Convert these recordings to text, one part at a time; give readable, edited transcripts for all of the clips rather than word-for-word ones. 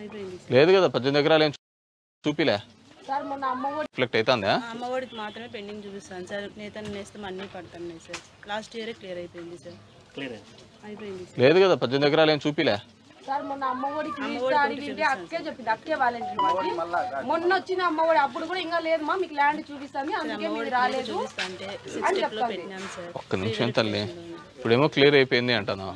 లేదు కదా 18 ఎకరాలు ఏం చూపిలే సార్ మొన్న అమ్మఒడి రిఫ్లెక్ట్ అవుతుందా? అమ్మఒడికి మాత్రమే పెండింగ్ చూపిస్తాను సార్. నేతను నేస్తాం అన్నీ పడుతున్నాయి సార్. లాస్ట్ ఇయరే క్లియర్ అయిపోయింది సార్. అయిపోయింది లేదు కదా 18 ఎకరాలు ఏం చూపిలే సార్ మొన్న అమ్మఒడికి అడిగింటే అక్కే చెప్పింది. అక్కే వాలంటీర్ మొన్న వచ్చిన అమ్మఒడి అప్పుడు కూడా ఇంకా లేదు మా మీకు ల్యాండ్ చూపిస్తాను అందుకే మీరు రాలేదు అని చెప్తాను సార్. ఒక్క నిమిషం తల్లి, ఇప్పుడేమో క్లియర్ అయిపోయింది అంటాను.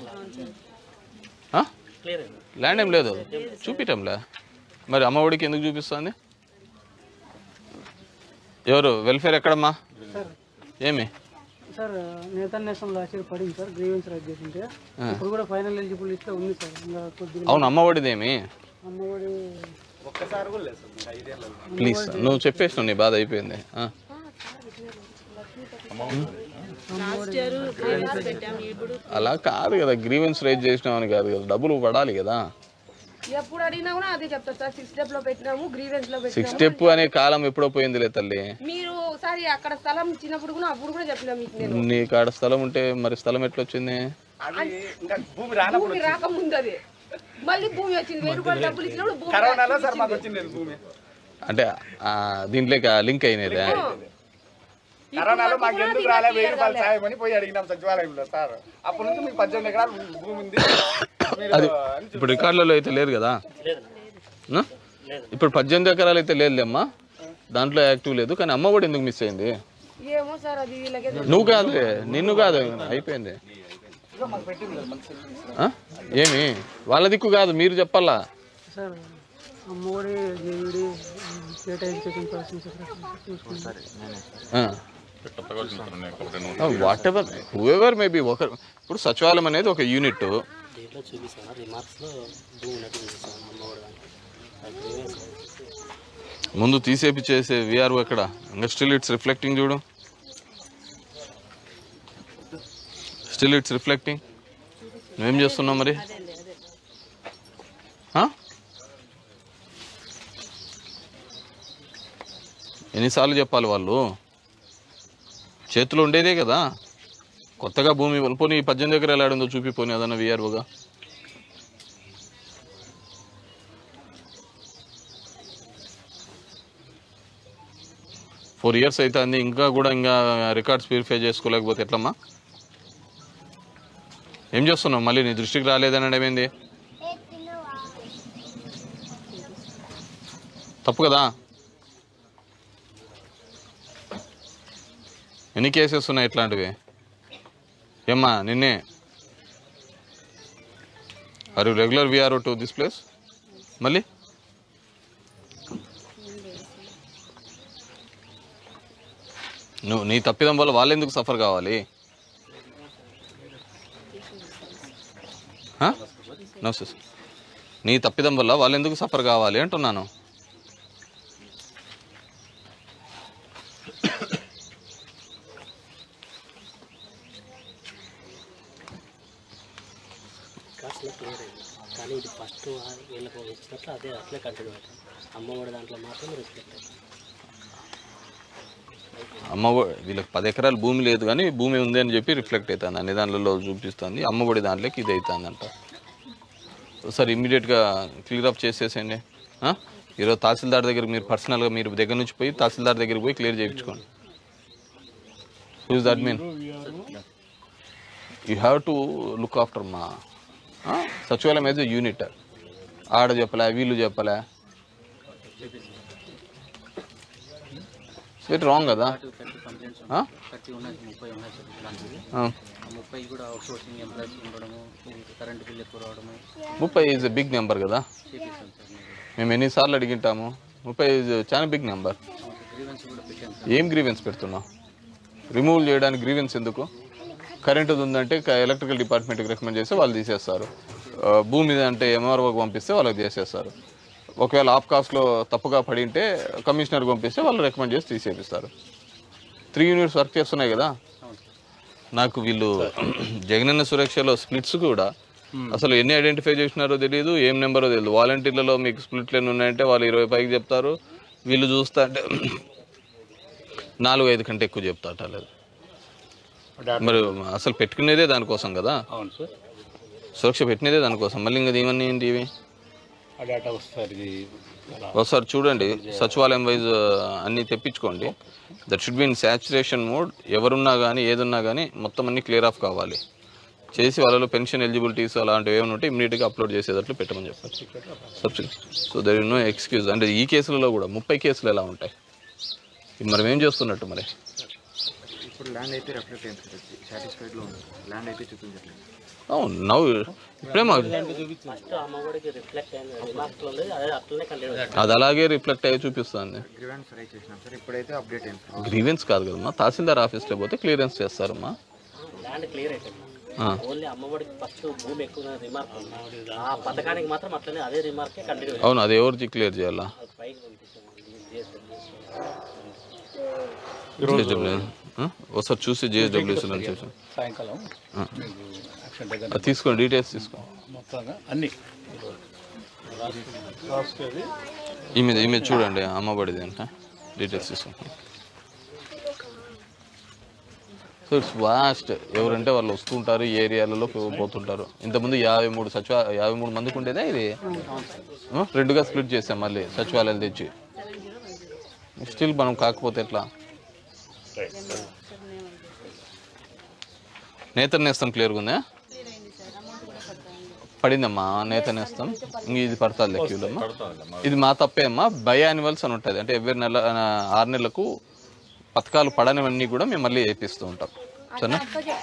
ల్యాండ్ ఏం లేదు చూపించంలే, మరి అమ్మఒడికి ఎందుకు చూపిస్తుంది? ఎవరు వెల్ఫేర్ ఎక్కడమ్మా? ఏమి సార్ నేతన్ నేషనల్ లాస్ట్ ఇయర్ పడింది సార్, గ్రీవెన్స్ రైజ్ చేసింటే ఇప్పుడు కూడా ఫైనల్ ఎలిజిబుల్ లిస్ట్ లో ఉంది సార్. ఇంకా కొద్దిగా అవును అమ్మఒడిదేమి అమ్మఒడి ఒక్కసారి కూడా లేదు సార్. ప్లీజ్ నువ్వు చెప్పేసి నీ బాధ అయిపోయింది. అలా కాదు కదా, గ్రీవెన్స్ రైజ్ చేసినామని కాదు కదా, డబ్బులు పడాలి కదా. ఎప్పుడు అడిగినా కూడా అదే చెప్తారు సార్. 6 స్టెప్ లో పెట్టినాము, గ్రీవెన్స్ లో 6 స్టెప్ అనే కాలం ఎప్పుడో పోయిందిలే తల్లి. మీరు ఒకసారి అక్కడ స్థలం ఇచ్చినప్పుడు కూడా అప్పుడు కూడా చెప్పినా మీకు. నీకు ఆడ స్థలం ఉంటే మరి స్థలం ఎట్లా వచ్చింది? భూమి రాకముందు అది మళ్ళీ భూమి వచ్చింది. 1000 రూపాయలు డబ్బులు ఇచ్చినప్పుడు భూమి అంటే దీంట్లోకి లింక్ అయినదా? కరోనాలో మాకు ఎందుకు రాలే 1000 రూపాయలు సాయం అని పోయి అడిగినాం సచివాలయంలో సార్. అప్పటి నుంచి మీకు 18 ఎకరాలు భూమి ఉంది. అది ఇప్పుడు రికార్డులలో అయితే లేదు కదా. ఇప్పుడు 18 ఎకరాలు అయితే లేదులేమ్మా, దాంట్లో యాక్టివ్ లేదు. కానీ అమ్మ కూడా ఎందుకు మిస్ అయింది? ఏమో సార్ అది నువ్వు కాదు, నిన్ను కాదు, అయిపోయింది. ఏమి వాళ్ళ దిక్కు కాదు, మీరు చెప్పాలా sir. Amma Vodi JVD state education persons what ever whoever maybe ఒకరు. ఇప్పుడు సచివాలయం అనేది ఒక యూనిట్. ముందు తీసేపి చేసే విఆర్ఓ ఎక్కడ? ఇంకా స్టిల్ ఇట్స్ రిఫ్లెక్టింగ్ చూడు, స్టిల్ ఇట్స్ రిఫ్లెక్టింగ్. నువ్వేం చేస్తున్నావు మరి? ఎన్నిసార్లు చెప్పాలి? వాళ్ళు చేతిలో ఉండేదే కదా. కొత్తగా భూమి పోనీ 18 ఎకరాలు ఆడిందో చూపిపోని అదన్నా విఆర్ఓగా. ఫోర్ ఇయర్స్ అయితే అంది, ఇంకా కూడా ఇంకా రికార్డ్స్ వెరిఫై చేసుకోలేకపోతే ఎట్లమ్మా? ఏం చేస్తున్నావు? మళ్ళీ నీ దృష్టికి రాలేదనడం ఏంది? తప్పు కదా. ఎన్ని కేసెస్ ఉన్నాయి ఇట్లాంటివి? ఏమ్మా నిన్నే are you regular VRO to this place? మళ్ళీ నువ్వు నీ తప్పిదం వల్ల వాళ్ళు ఎందుకు సఫర్ కావాలి? నమస్తే సార్. నీ తప్పిదం వల్ల వాళ్ళు ఎందుకు సఫర్ కావాలి అంటున్నాను. కానీ ఇది ఫస్ట్ వీళ్ళకి ఇచ్చినట్లు అదే అట్లే కంటిన్యూ అవుతుంది. అమ్మఒడి దాంట్లో మాత్రం రిఫ్లెక్ట్ అవుతుంది. వీళ్ళకి 10 ఎకరాలు భూమి లేదు కానీ భూమి ఉంది అని చెప్పి రిఫ్లెక్ట్ అవుతుంది, అన్ని దాంట్లో చూపిస్తుంది. అమ్మఒడి దాంట్లోకి ఇది అవుతుందంట. సార్ ఇమ్మీడియట్గా క్లియర్ అప్ చేసేసేయండి. ఈరోజు తహసీల్దార్ దగ్గర మీరు పర్సనల్గా మీరు దగ్గర నుంచి పోయి తహసీల్దార్ దగ్గరికి పోయి క్లియర్ చేయించుకోండి. Who is that mean? You have to look after మా సచివాలయం యాజ్ ఎ యూనిట్. ఆడ చెప్పలే, వీళ్ళు చెప్పలే, ఇట్ రాంగ్ కదా. 30 ఈజ్ ఎ బిగ్ నెంబర్ కదా. మేము ఎన్నిసార్లు అడిగింటాము? 30 ఈజ్ చాలా బిగ్ నెంబర్. ఏం గ్రీవెన్స్ పెడుతున్నావు? రిమూవ్ చేయడానికి గ్రీవెన్స్ ఎందుకు? కరెంటుది ఉందంటే ఎలక్ట్రికల్ డిపార్ట్మెంట్కి రికమెండ్ చేస్తే వాళ్ళు తీసేస్తారు. భూమి అంటే ఎంఆర్ఓకి పంపిస్తే వాళ్ళకి చేసేస్తారు. ఒకవేళ ఆఫ్ కాస్ట్లో తప్పుగా పడింటే కమిషనర్కి పంపిస్తే వాళ్ళు రికమెండ్ చేసి తీసేపిస్తారు. 3 యూనిట్స్ వర్క్ చేస్తున్నాయి కదా. నాకు వీళ్ళు జగనన్న సురక్షలో స్ప్లిట్స్ కూడా అసలు ఎన్ని ఐడెంటిఫై చేసినారో తెలియదు, ఏం నెంబరో తెలియదు. వాలంటీర్లలో మీకు స్ప్లిట్లు ఎన్ని ఉన్నాయంటే వాళ్ళు 20 పైకి చెప్తారు, వీళ్ళు చూస్తా అంటే 4-5 కంటే ఎక్కువ చెప్తాట. లేదు మరి అసలు పెట్టుకునేదే దానికోసం కదా. సురక్ష పెట్టినదే దానికోసం, మళ్ళీ ఇంకా ఏమన్నీ ఏంటి ఇవి? ఆ డేటా వస్తారు ఇది ఒకసారి చూడండి, సచివాలయం వైజ్ అన్నీ తెప్పించుకోండి. That should be in saturation mode. ఎవరున్నా కానీ ఏదున్నా కానీ మొత్తం అన్నీ క్లియర్ ఆఫ్ కావాలి. చేసి వాళ్ళలో పెన్షన్ ఎలిజిబిలిటీస్ అలాంటివి ఏమైనా ఉంటే ఇమీడియట్గా అప్లోడ్ చేసేటట్లు పెట్టమని చెప్పచ్చు. Subsidy. So there is no excuse. అంటే ఈ కేసులలో కూడా 30 కేసులు ఎలా ఉంటాయి? మనం ఏం చేస్తున్నట్టు మరి? ఇప్పుడు ల్యాండ్ అయితే రిఫ్లెక్ట్ అయింది సార్, సాటిస్ఫైడ్లో ఉంది. ల్యాండ్ అయితే చూపించట్లేదు. అవును, నవ్వు ఇప్పుడేమో అది అలాగే రిఫ్లెక్ట్ అయ్యి చూపిస్తుంది. గ్రీవెన్స్ రైజ్ చేసినాం సార్, ఇప్పుడైతే అప్డేట్ అయింది సార్. గ్రీవెన్స్ కాదు కదమ్మా, తహసీల్దార్ ఆఫీస్లో పోతే క్లియరెన్స్ చేస్తారమ్మా. ల్యాండ్ క్లియర్ అయిపోయింది. ఓన్లీ అమ్మఒడికి ఫస్ట్ భూమి ఎక్కువ రిమార్క్ ఉంది. ఆ పథకానికి మాత్రం అట్లనే అదే రిమార్కే కంటిన్యూ. అవును, అది ఎవరికి క్లియర్ చేయాలా? పైకి పంపిస్తాం. ఒకసారి చూసి జేఎస్డబ్ల్యూసీలో చూసాం. సాయంకాలం అది తీసుకోండి, డీటెయిల్స్ తీసుకోండి మొత్తంగా అన్ని రాసుకొని ఈమె చూడండి, అమ్మబడిది అంటే డీటెయిల్స్ తీసుకోండి. So it's waste. ఎవరంటే వాళ్ళు వస్తుంటారు, ఈ ఏరియాలలో పోతుంటారు. ఇంతకుముందు 53 మందికి ఉండేదా ఇది? 2గా స్ప్లిట్ చేసాం మళ్ళీ సచివాలయాలు తెచ్చి. స్టిల్ మనం కాకపోతే ఎట్లా? నేత నేస్తం క్లియర్గా ఉందా? పడిందమ్మా నేత నేస్తం. ఇంక ఇది పడతాది లెక్కలమ్మా. ఇది మా తప్పే అమ్మా. బై యాన్యువల్స్ అని ఉంటుంది. అంటే ఎవరి 6 నెలలకు పథకాలు పడనివన్నీ కూడా మేము మళ్ళీ వేపిస్తూ ఉంటాం. సరేనా?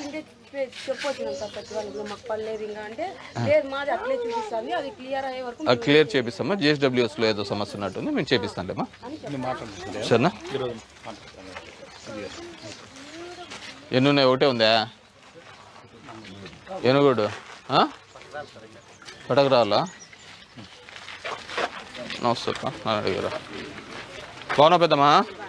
అది క్లియర్ చేపిస్తామా. జేఎస్డబ్ల్యూఎస్లో ఏదో సమస్య ఉన్నట్టుంది, మేము చేపిస్తాంలేమ్మా. సరేనా? ఎన్ని ఉన్నాయి? ఒకటే ఉందా? ఎనుగోడు పటకు రావాలా? నమస్తే అక్క, నా అడిగారా? బాగున్నా పెద్దమ్మా?